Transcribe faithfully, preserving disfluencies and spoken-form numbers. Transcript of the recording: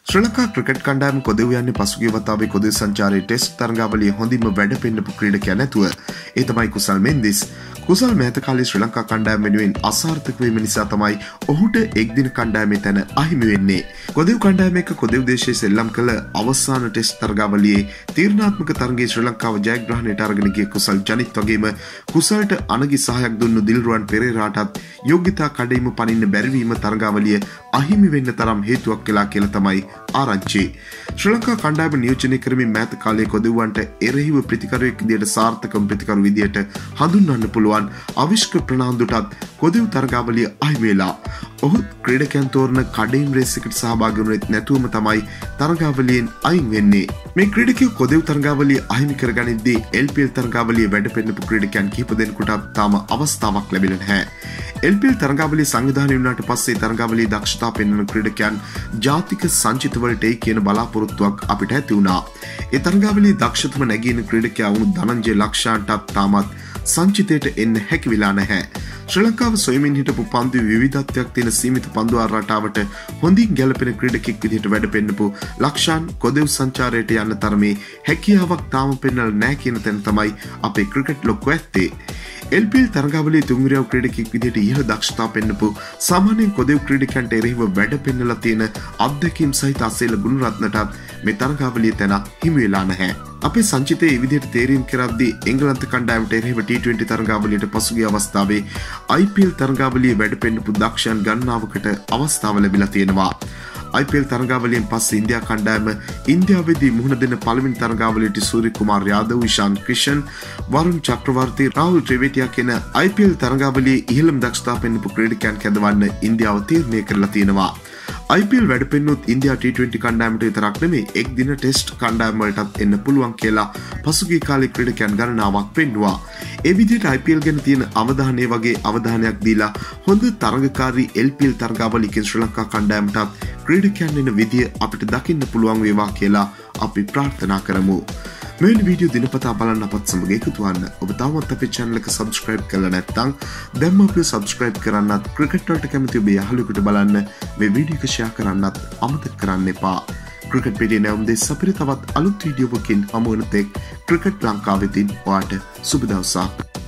ශ්‍රී Lanka cricket කණ්ඩායම කොදෙව් යන්නේ පසුගිය වතාවේ කොදෙව් සංචාරයේ ටෙස්ට් තරඟාවලියේ හොඳින්ම වැඩ පෙන්නපු ක්‍රීඩකයා නැතුව ඒ තමයි කුසල් මෙන්දිස්. කුසල් මෑත කාලේ ශ්‍රී ලංකා කණ්ඩායම වෙනුවෙන් අසාර්ථක වීම නිසා තමයි ඔහුට එක්දින කණ්ඩායමේ තැන අහිමි වෙන්නේ. කොදෙව් කණ්ඩායම එක්ක කොදෙව් දේශයේ සෙල්ලම් කළ අවසාන ටෙස්ට් තරඟාවලියේ තීරණාත්මක තරගයේ ශ්‍රී ලංකාව ජයග්‍රහණයට අරගෙන ගිය කුසල් ජනිත් වගේම කුසල්ට අනගි සහායක් දුන්නු දිල්රුවන් පෙරේරාටත් යෝග්‍යතා කඩයිම පනින්න බැරි වීම තරඟාවලිය අහිමි වෙන්න තරම් හේතුවක් වෙලා කියලා තමයි ආරංචි. ශ්‍රී ලංකා කණ්ඩායම නියෝජනය කරමින් මෑත කාලයේ කොදෙව්වන්ට එරෙහිව ප්‍රතිකරුවෙක් විදියට සාර්ථකම ප්‍රතිකරු විදියට හඳුන්වන්න පුළුවන් අවිෂ්ක ප්‍රනාන්දුටත් කොදෙව් තරඟාවලිය අහිමි වෙලා. ඔහු ක්‍රීඩකයන් තෝරන කඩේම් රේස් එකට සහභාගී වුණෙත් නැතුවම තමයි තරඟාවලියෙන් අයින් වෙන්නේ. මේ ක්‍රීඩකයෝ කොදෙව් තරඟාවලිය අහිමි කරගනිද්දී එල් පී එල් තරඟාවලිය වැඩ පෙන්නපු ක්‍රීඩකයන් කිහිප දෙනෙකුට තාම අවස්ථාවක් ලැබිලා නැහැ. එල් පී එල් තරඟාවලිය සංවිධානය වුණාට පස්සේ තරඟාවලියේ දක්ෂතා පෙන්වන ක්‍රීඩකයන් ජාතික සංචිතවලට එයි කියන බලාපොරොත්තුවක් අපිට ඇති වුණා. ඒ තරඟාවලියේ දක්ෂතම නැගීන ක්‍රීඩකයා වුණු ධනංජය ලක්ෂාන්ටත් තාමත් සංචිතයට එන්න හැකි වෙලා නැහැ. ශ්‍රී ලංකාව සොයමින් හිටපු පන්දු විවිධත්වයක් තියෙන සීමිත පන්දු රටාවට හොඳින් ගැලපෙන ක්‍රීඩකෙක් විදිහට වැඩ පෙන්නපු ලක්ෂාන් කොදෙව් සංචාරයට යන්න තරමේ හැකියාවක් තාම පෙන්වලා නැහැ කියන තැන තමයි අපේ ක්‍රිකට් ලොක්කෝ ඇත්තේ. එල් පී එල් තරඟාවලියේ තුන්වරියව ක්‍රීඩකෙක් විදිහට ඉහළ දක්ෂතා පෙන්නපු සාමාන්‍යයෙන් කොදෙව් ක්‍රීඩකයන්ට එරෙහිව වැඩ පෙන්නලා තියෙන අත්දැකීම් සහිත අසේල ගුණරත්නටත් මේ තරඟාවලිය තැන හිමි වෙලා නැහැ. අපේ සංචිතයේ මේ විදිහට තේරීම් කරද්දී එංගලන්ත කණ්ඩායමට එරෙහිව ටී ට්වෙන්ටි තරඟාවලියට පසුගිය අවස්ථාවේ ආයි පී එල් තරඟාවලියේ වැඩ පෙන්නපු දක්ෂයන් ගණනාවකට අවස්ථාව ලැබිලා තියෙනවා. ආයි පී එල් තරඟාවලියෙන් පස්සේ ඉන්දියා කණ්ඩායම ඉන්දියාවේදී මුහුණ දෙන පළවෙනි තරඟාවලියට සූර්ය කුමාර් යාදව්, ඉෂාන් ක්‍රිෂන්, වරුන් චක්‍රවර්ති, රාහුල් ත්‍රිවේටියා කියන ආයි පී එල් තරඟාවලියේ ඉහළම දක්ෂතා පෙන්නපු ක්‍රීඩකයන් කැඳවන්න ඉන්දියාව තීරණය කරලා තියෙනවා. ආයි පී එල් වැඩ පෙන්නුත් ඉන්දියා ටී ට්වෙන්ටි කණ්ඩායමට විතරක් නෙමෙයි එක් දින ටෙස්ට් කණ්ඩායම වලටත් එන්න පුළුවන් කියලා පසුගිය කාලේ ක්‍රීඩකයන් ගණනාවක් පෙන්නුවා. ඒ විදිහට ආයි පී එල් ගැන තියෙන අවධානය වගේ අවධානයක් දීලා හොඳ තරඟකාරී එල් පී එල් තරඟාවලියකින් ශ්‍රී ලංකා කණ්ඩායමටත් ක්‍රීඩකයන් එන විදිය අපිට දකින්න පුළුවන් වේවා කියලා අපි ප්‍රාර්ථනා කරමු. මෙවැනි වීඩියෝ දිනපතා බලන්න අපත් සමග එකතු වන්න. ඔබ තාමත් අපේ channel එක subscribe කරලා නැත්නම් දැන්ම අපිව subscribe කරන්නත් ක්‍රිකට් වලට කැමති ඔබේ යාළුවෙකුට බලන්න මේ වීඩියෝ එක share කරන්නත් අමතක කරන්න එපා. ක්‍රිකට් පිටියේ නැවුම් දෙස් අපිට තවත් අලුත් වීඩියෝවකින් හමු වෙන තෙක් ක්‍රිකට් ලංකාවෙතින් ඔයාට සුබ දවසක්.